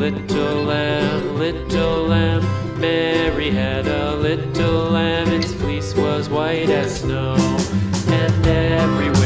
little lamb. Mary had a little lamb, its fleece was white as snow, and everywhere